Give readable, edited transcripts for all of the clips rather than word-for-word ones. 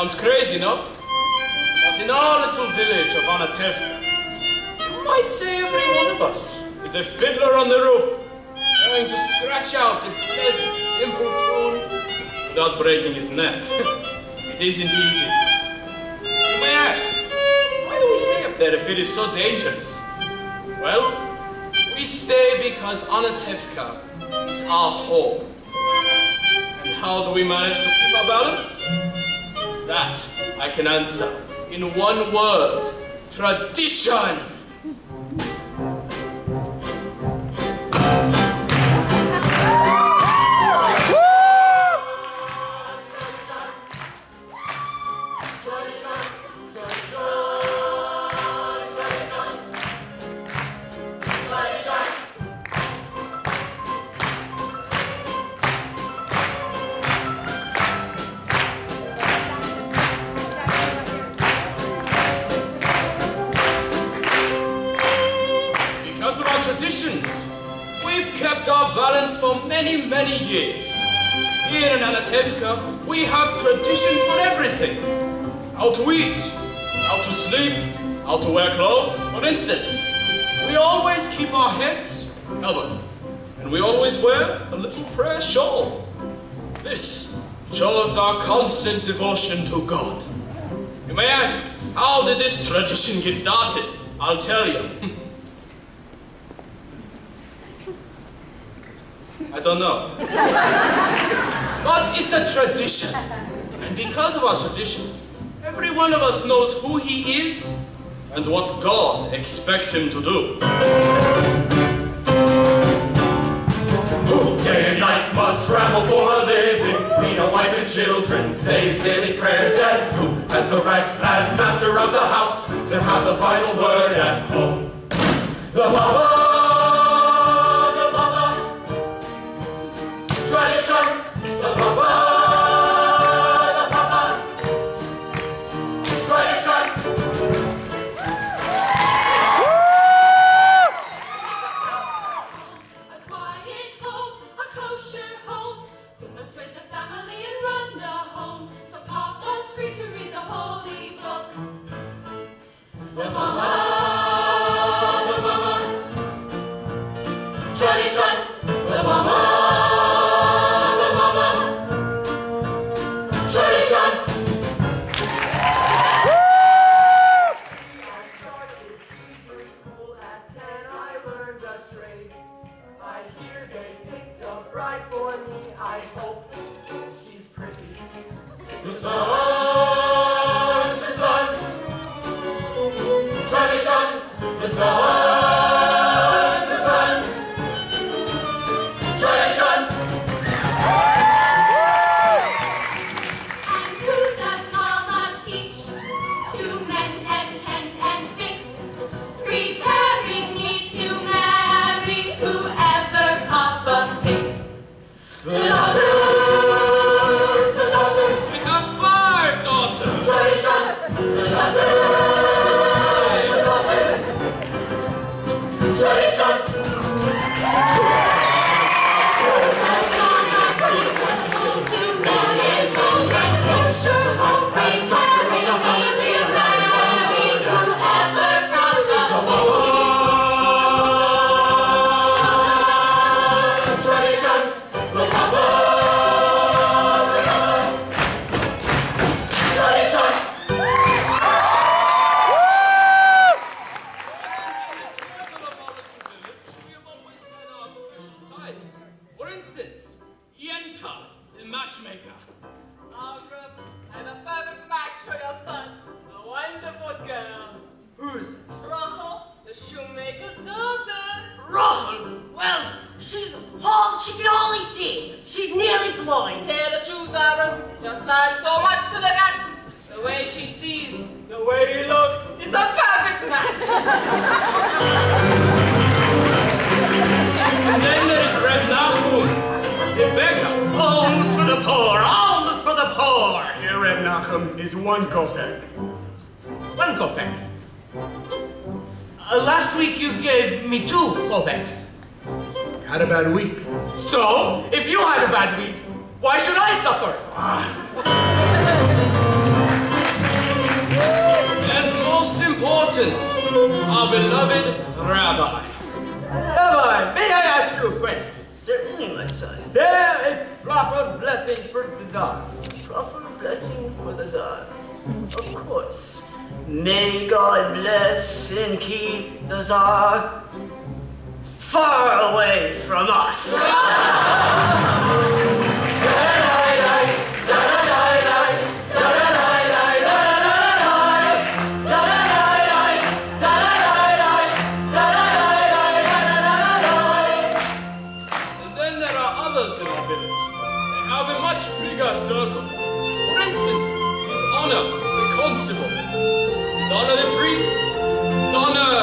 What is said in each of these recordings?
Sounds crazy, no? But in our little village of Anatevka, you might say every one of us is a fiddler on the roof, trying to scratch out a pleasant, simple tune without breaking his neck. It isn't easy. You may ask, why do we stay up there if it is so dangerous? Well, we stay because Anatevka is our home. And how do we manage to keep our balance? That I can answer in one word: tradition! Traditions. We've kept our balance for many, many years. Here in Anatevka, we have traditions for everything. How to eat, how to sleep, how to wear clothes. For instance, we always keep our heads covered, and we always wear a little prayer shawl. This shows our constant devotion to God. You may ask, how did this tradition get started? I'll tell you. I don't know. But it's a tradition. And because of our traditions, every one of us knows who he is and what God expects him to do. Who day and night must scramble for a living, feed a wife and children, say his daily prayers, and who has the right as master of the house to have the final word at home? The Baba! Is 1 kopeck. 1 kopeck. Last week you gave me 2 kopecks. Had a bad week. So, if you had a bad week, why should I suffer? important, our beloved Rabbi. Rabbi, may I ask you a question? Certainly, my son. Is there a proper blessing for the Tsar? Proper blessing for the Tsar. Of course. May God bless and keep the Tsar far away from us. Bigger circle. For instance, His Honor, the Constable, His Honor, the Priest, His Honor,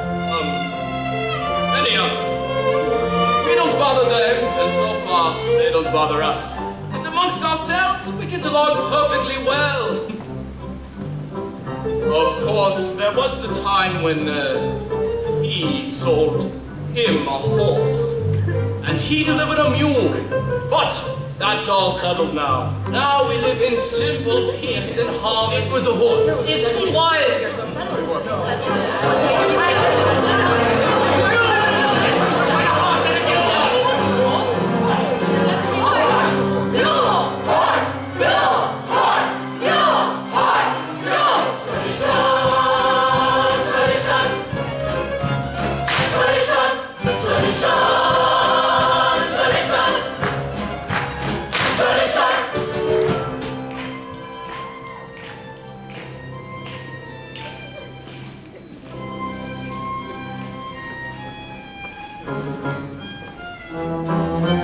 many others. We don't bother them, and so far, they don't bother us. And amongst ourselves, we get along perfectly well. Of course, there was the time when, he sold him a horse, and he delivered a mule, but that's all settled now. Now we live in simple peace and harmony. It was a horse. It's quiet.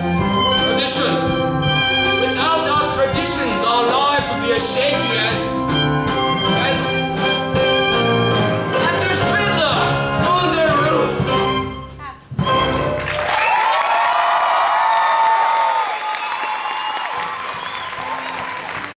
Tradition. Without our traditions, our lives would be as shaky as